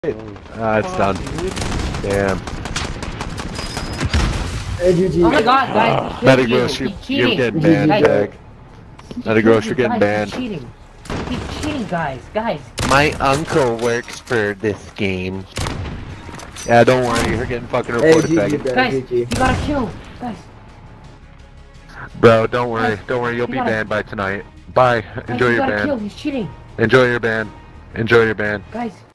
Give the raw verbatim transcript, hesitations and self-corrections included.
Ah, it's done. Damn. Hey, G G. Oh my god, guys, he Medic killed Gross, you. you're, He's you're cheating. getting G G, banned, guys. Jack. He Medic killed Gross, you, you're getting guys. banned. He's cheating. He's cheating, guys. Guys. My uncle works for this game. Yeah, don't worry, you're getting fucking Hey, reported, G G, faggot. bro, Guys, G G. you got a kill. Guys. Bro, don't worry, Guys, don't worry, you'll you be gotta- banned by tonight. Bye. Guys, Enjoy you your got a kill. ban. He's cheating. Enjoy your ban. Enjoy your ban. Guys.